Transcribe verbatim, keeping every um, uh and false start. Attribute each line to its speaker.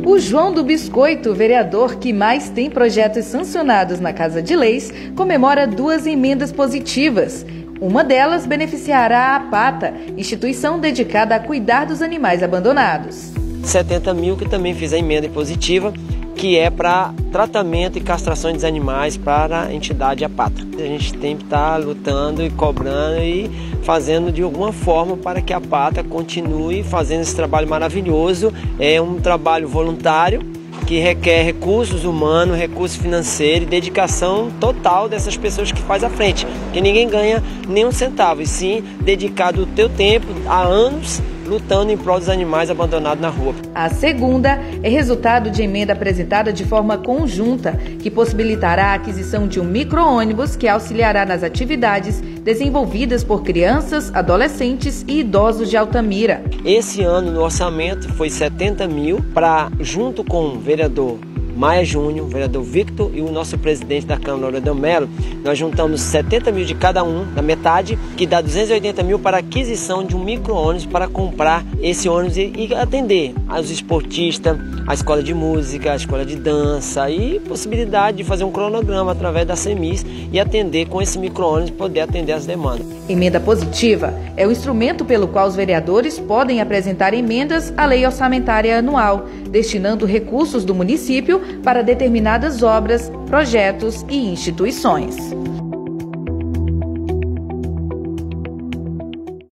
Speaker 1: O João do Biscoito, vereador que mais tem projetos sancionados na Casa de Leis, comemora duas emendas positivas. Uma delas beneficiará a APATA, instituição dedicada a cuidar dos animais abandonados.
Speaker 2: setenta mil que também fiz a emenda positiva, que é para tratamento e castração dos animais para a entidade APATA. A gente tem que estar lutando e cobrando e fazendo de alguma forma para que a APATA continue fazendo esse trabalho maravilhoso. É um trabalho voluntário que requer recursos humanos, recursos financeiros e dedicação total dessas pessoas que fazem à frente. Que ninguém ganha nem um centavo, e sim dedicado o teu tempo há anos lutando em prol dos animais abandonados na rua.
Speaker 1: A segunda é resultado de emenda apresentada de forma conjunta, que possibilitará a aquisição de um micro-ônibus que auxiliará nas atividades desenvolvidas por crianças, adolescentes e idosos de Altamira.
Speaker 2: Esse ano no orçamento foi setenta mil para, junto com o vereador Maia Júnior, o vereador Victor e o nosso presidente da Câmara, Adel Melo, nós juntamos setenta mil de cada um, na metade, que dá duzentos e oitenta mil para a aquisição de um micro-ônibus para comprar esse ônibus e, e atender aos esportistas, a escola de música, a escola de dança e possibilidade de fazer um cronograma através da Semis e atender com esse micro-ônibus, poder atender as demandas.
Speaker 1: Emenda positiva é o instrumento pelo qual os vereadores podem apresentar emendas à lei orçamentária anual, destinando recursos do município para determinadas obras, projetos e instituições.